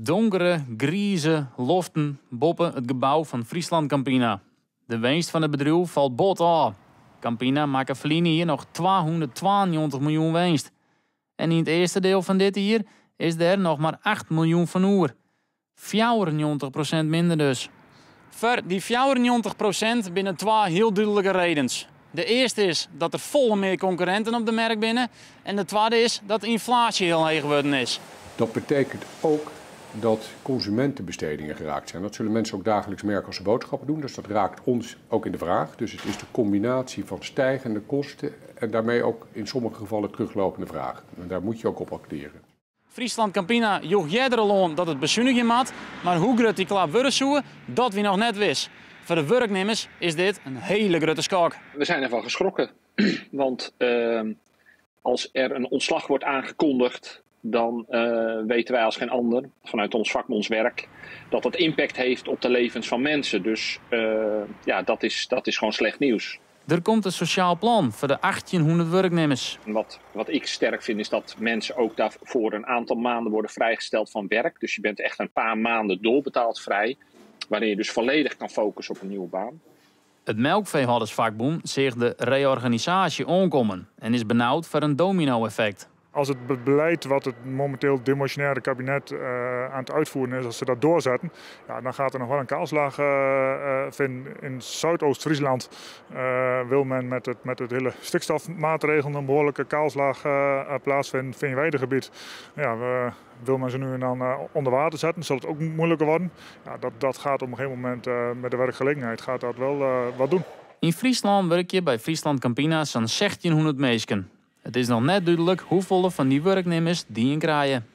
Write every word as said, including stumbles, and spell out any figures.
Donkere, grieze loften boven het gebouw van Friesland Campina. De winst van het bedrijf valt bot af. Campina maakt verliezen hier nog tweehonderdtweeënnegentig miljoen winst. En in het eerste deel van dit jaar is er nog maar acht miljoen van oer. vierennegentig procent minder dus. Voor die vierennegentig procent binnen twee heel duidelijke redenen. De eerste is dat er volle meer concurrenten op de markt binnen. En de tweede is dat de inflatie heel hoog geworden is. Dat betekent ook dat consumentenbestedingen geraakt zijn. Dat zullen mensen ook dagelijks merken als ze boodschappen doen. Dus dat raakt ons ook in de vraag. Dus het is de combinatie van stijgende kosten en daarmee ook in sommige gevallen teruglopende vraag. En daar moet je ook op acteren. Friesland Campina joeg jeder al dat het bezuiniging maat, maar hoe groot die klap worden zou, dat we nog net wist. Voor de werknemers is dit een hele grote schok. We zijn ervan geschrokken, want uh, als er een ontslag wordt aangekondigd, dan uh, weten wij als geen ander, vanuit ons vakbondswerk, dat dat impact heeft op de levens van mensen. Dus uh, ja, dat is, dat is gewoon slecht nieuws. Er komt een sociaal plan voor de achttienhonderd werknemers. Wat, wat ik sterk vind is dat mensen ook daarvoor een aantal maanden worden vrijgesteld van werk. Dus je bent echt een paar maanden doorbetaald vrij, waarin je dus volledig kan focussen op een nieuwe baan. Het melkveehoudersvakbond zegt de reorganisatie aankomen en is benauwd voor een domino-effect. Als het beleid wat het momenteel demissionaire kabinet uh, aan het uitvoeren is, als ze dat doorzetten, ja, dan gaat er nog wel een kaalslag uh, uh, vinden. In Zuidoost-Friesland uh, wil men met het, met het hele stikstofmaatregelen een behoorlijke kaalslag uh, plaatsvinden. Veenweidegebied, ja, uh, wil men ze nu en dan uh, onder water zetten, zal het ook moeilijker worden. Ja, dat, dat gaat op een gegeven moment uh, met de werkgelegenheid gaat dat wel uh, wat doen. In Friesland werk je bij Friesland Campina zo'n zestienhonderd mensen. Het is nog net duidelijk hoeveel van die werknemers die in krijgen.